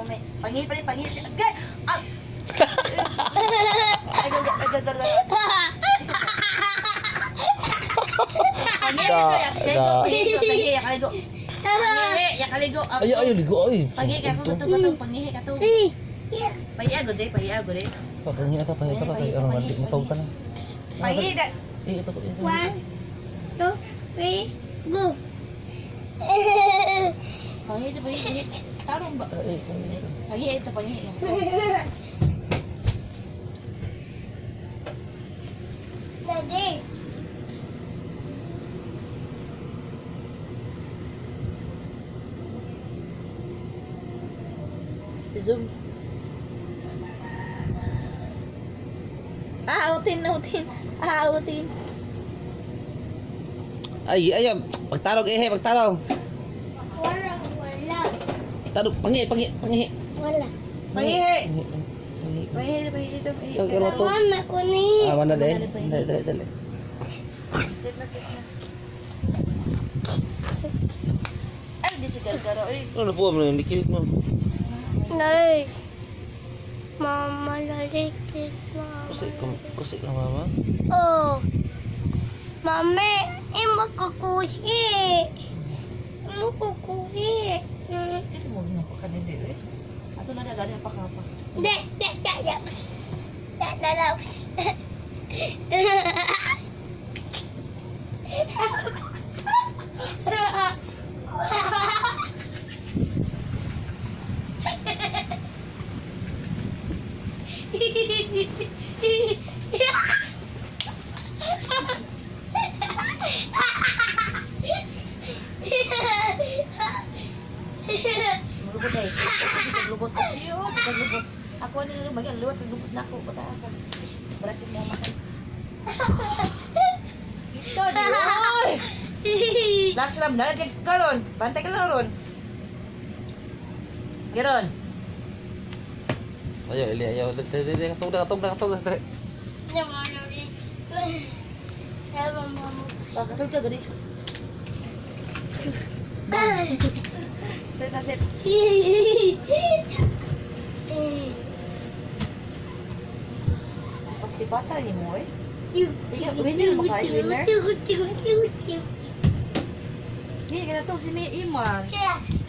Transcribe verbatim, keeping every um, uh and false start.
mami. Pangi pa rin, pangi. Gay! Ah! Ay, go, go, go, go, go. Pangi, yakaligo, pangi, yakaligo. Pangihi, yakaligo. Ayo, ayo, ligo, ay. Pangi, kako, kato, kato, pangihi, kato. Pahiago de, pahiago de. Pahingi ka, pahingi ka, pahingi ka. Romantic, matawag ka na. Pangihi, da. Eh, ito ko. One, two, three, go. Pangihi, ito, pangihi. Tarong ba? Pangihi, ito, pangihi. Daddy. Zoom. Ah, utin, utin. Ah, utin. Ay, ay, pagtarog eh, pagtarog. Wala, wala. Tarog, pangi, pangi, pangi. Wala. Pangihi. Pangi. Pangihi, pangihi, ito, pangihi. Ito, kaya to. Mama ko ni. Ah, mana dali. Dali, dali, dali. Slip na, slip na. Ay, di siya gargaro. Ay, Ano na po mo yung dikit mo? Nay. Mama lalikit, mama. Kusik ka, kusik ka mama. Oh. Mami, ima kukuhi. Ano kukuhi? ito mo na ko kanindi. Eh. Ato na dadali pa ka pa. De, de, de, de. De, de, Lubot ay. Lubot ay. Yun, lubot. Ako ano na bagay, luwat, lubot na ako. Bata ako. Brasin mo makan. Ito, di oy! Last ram na, kay karon. Bantay ka lang ron. Garon. Ayo, ili, ayo. Dali, dali, dali. Katog na, katog na, katog na. Dali. Bakit ka gani? Set na set. Sipat-sipatan ni mo eh. Winner mo kayo, winner? Hindi ka na to si May Iman.